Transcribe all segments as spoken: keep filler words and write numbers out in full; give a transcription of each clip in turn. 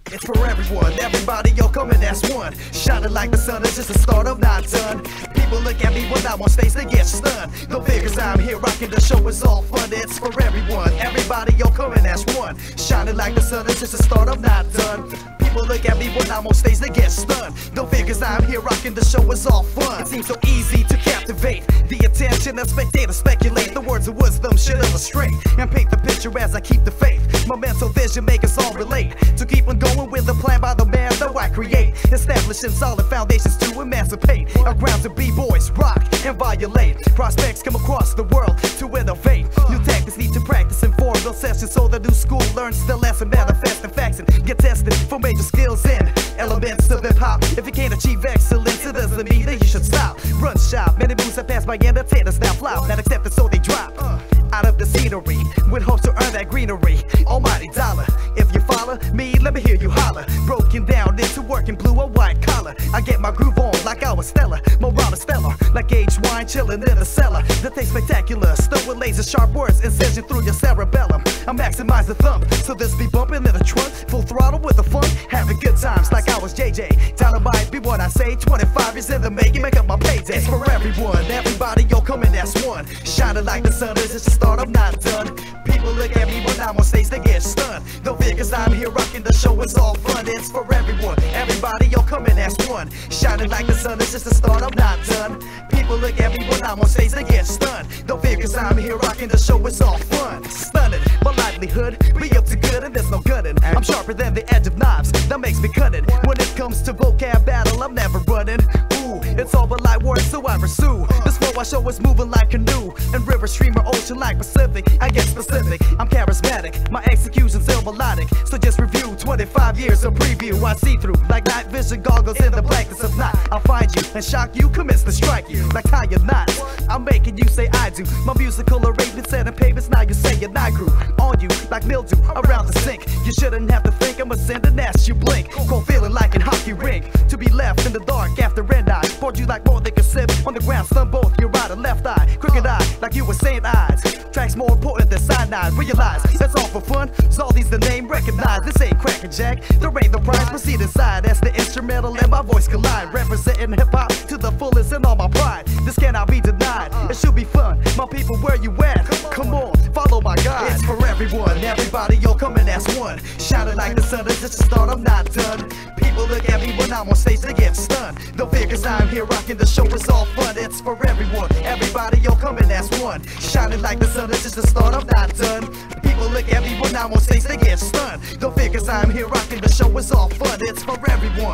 It's for everyone, everybody, yo, come and that's one. Shining like the sun, it's just the start of not done. People look at me when I'm on stage, they get stunned. No figures, I'm here rocking the show, it's all fun. It's for everyone, everybody, yo, come and that's one. Shining like the sun, it's just the start of not done. People look at me when I'm on stage, they get stunned. No figures, I'm here rocking the show, it's all fun. It seems so easy to captivate the attention of spectators, speculate the words of wisdom should illustrate and paint the picture as I keep the faith. My mental vision make us all relate to keep on going with the plan by the man that I create, establishing solid foundations to emancipate our grounds of b-boys rock and violate. Prospects come across the world to innovate. New tactics need to practice in formal sessions so the new school learns the lesson, manifest in facts and get tested for major skills and elements of hip-hop. If you can't achieve excellence, it doesn't mean that you should stop. Run shop, many moves have passed by entertainers now flop, not accepted so they drop out of the scenery with hopes to earn that greenery. Almighty dollar, if you follow me, let me hear you holler. Broken down into working blue or white collar. I get my groove on like I was Stella, morale is stellar, like aged wine chilling in the cellar. The taste spectacular, still with laser sharp words incision through your cerebellum. I maximize the thump, so this be bumping in the trunk, full throttle with the fun, having good times like I was J J. Dynamite be what I say, twenty-five years in the making, make up my payday. It's for everyone, everybody, yo, come and that's one. Shining like the sun, is just the start, I'm not done. People look at me when I'm on stage, they get stunned. No figures, I'm here rocking the show, it's all fun. It's for everyone, everybody, yo, come and that's one. Shining like the sun, it's just the start, I'm not done. People look at me when I'm on stage, they get stunned. No figures, I'm here rocking the show, it's all fun. Stunning, my livelihood, be up to good and there's no gunning. I'm sharper than the edge of knives, that makes me cunning. When it comes to vocab battle, I'm never running. Ooh, it's all but light words, so I pursue. This flow I show is moving like canoe, and river, stream, or ocean like Pacific. I get specific, I'm charismatic, my execution's ill melodic. So just review twenty-five years of preview. I see through like night vision goggles in the blackness of night. I'll find you and shock you, commence to strike you like tie your knots. I'm making you say I do. My musical arrangement setting papers, now you say and I grew on you like mildew around the sink. You shouldn't have to think I'ma send an ass you blink. Cold feeling like in hockey rink, to be left in the dark after red eye. Poured you like more than a sip on the ground, stun both your right and left eye. Crooked eye like you were saying eyes. Tracks more important than cyanide. Realize that's all for fun. Zaldy's the name, recognize this ain't Crackin' Jack. There ain't the prize, proceed inside as the instrumental and my voice collide. Representing hip hop to the fullest and all my pride. This cannot be denied. It should be fun. My people, where you at? Come on, follow my guide. It's for everyone, everybody, yo, come and that's one. Shining like the sun, it's just a start, I'm not done. People look at me when I'm on stage, they get stunned. No figures, I'm here rocking the show, it's all fun. It's for everyone, everybody, yo, come and that's one. Shining like the sun, it's just a start, I'm not done. People look at me when I'm on stage, they get stunned. No figures, I'm here rocking the show, it's all fun. It's for everyone.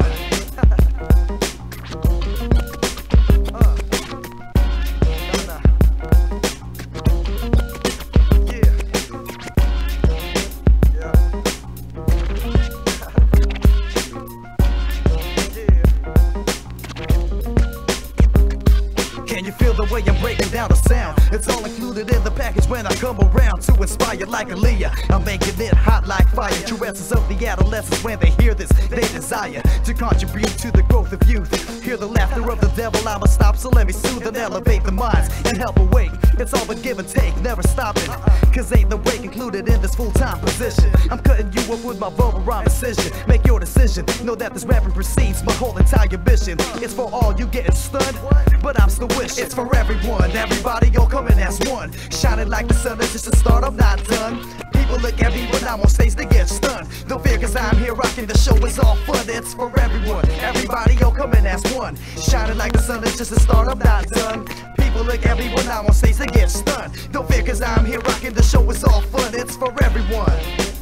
Can you feel the way I'm breaking down the sound? It's all included in the package when I come around to inspire like Aaliyah. I'm making it hot like fire. True essence of the adolescents when they hear this, they desire to contribute to the growth of youth. Hear the laughter of the devil, I'ma stop, so let me soothe and elevate the minds and help awake. It's all but give and take, never stopping. Cause ain't no break included in this full-time position. I'm cutting you up with my verbal rhyme precision. Make your decision, know that this rapping precedes my whole entire mission. It's for all you getting stunned, but I'm still wishing. It's for everyone, everybody, yo, come and that's one. Shining like the sun, it's just a start, I'm not done. People look at me when I'm on stage, they get stunned. No fear, cause I'm here rocking the show, it's all fun. It's for everyone, everybody, yo, come and that's one. Shining like the sun, it's just a start, I'm not done. People look at me when I'm on stage, they get stunned. No fear, cause I'm here rocking the show, it's all fun. It's for everyone.